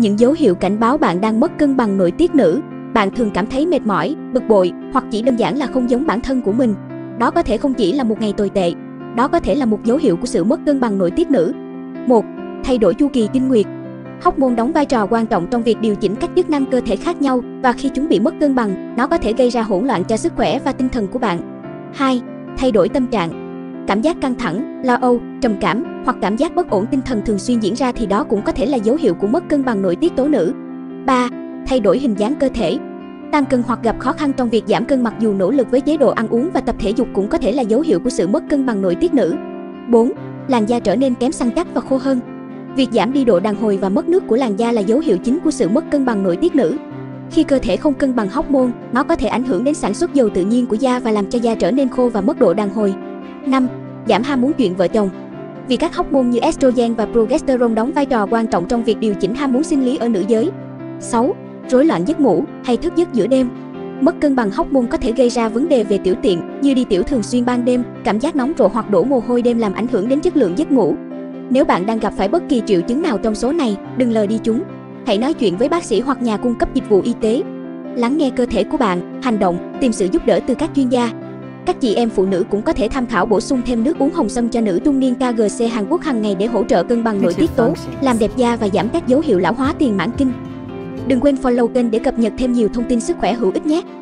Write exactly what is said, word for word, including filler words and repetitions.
Những dấu hiệu cảnh báo bạn đang mất cân bằng nội tiết nữ. Bạn thường cảm thấy mệt mỏi, bực bội hoặc chỉ đơn giản là không giống bản thân của mình. Đó có thể không chỉ là một ngày tồi tệ. Đó có thể là một dấu hiệu của sự mất cân bằng nội tiết nữ. một. Thay đổi chu kỳ kinh nguyệt. Hormone đóng vai trò quan trọng trong việc điều chỉnh các chức năng cơ thể khác nhau, và khi chúng bị mất cân bằng, nó có thể gây ra hỗn loạn cho sức khỏe và tinh thần của bạn. hai. Thay đổi tâm trạng. Cảm giác căng thẳng, lo âu, trầm cảm hoặc cảm giác bất ổn tinh thần thường xuyên diễn ra thì đó cũng có thể là dấu hiệu của mất cân bằng nội tiết tố nữ. ba. Thay đổi hình dáng cơ thể. Tăng cân hoặc gặp khó khăn trong việc giảm cân mặc dù nỗ lực với chế độ ăn uống và tập thể dục cũng có thể là dấu hiệu của sự mất cân bằng nội tiết nữ. bốn. Làn da trở nên kém săn chắc và khô hơn. Việc giảm đi độ đàn hồi và mất nước của làn da là dấu hiệu chính của sự mất cân bằng nội tiết nữ. Khi cơ thể không cân bằng hormone, nó có thể ảnh hưởng đến sản xuất dầu tự nhiên của da và làm cho da trở nên khô và mất độ đàn hồi. năm. Giảm ham muốn chuyện vợ chồng. Vì các hormone như estrogen và progesterone đóng vai trò quan trọng trong việc điều chỉnh ham muốn sinh lý ở nữ giới. sáu. Rối loạn giấc ngủ hay thức giấc giữa đêm. Mất cân bằng hormone có thể gây ra vấn đề về tiểu tiện như đi tiểu thường xuyên ban đêm, cảm giác nóng rộ hoặc đổ mồ hôi đêm làm ảnh hưởng đến chất lượng giấc ngủ. Nếu bạn đang gặp phải bất kỳ triệu chứng nào trong số này, đừng lờ đi chúng. Hãy nói chuyện với bác sĩ hoặc nhà cung cấp dịch vụ y tế. Lắng nghe cơ thể của bạn, hành động, tìm sự giúp đỡ từ các chuyên gia. Các chị em phụ nữ cũng có thể tham khảo bổ sung thêm nước uống hồng sâm cho nữ trung niên ca giê xê Hàn Quốc hàng ngày để hỗ trợ cân bằng nội tiết tố, làm đẹp da và giảm các dấu hiệu lão hóa tiền mãn kinh. Đừng quên follow kênh để cập nhật thêm nhiều thông tin sức khỏe hữu ích nhé.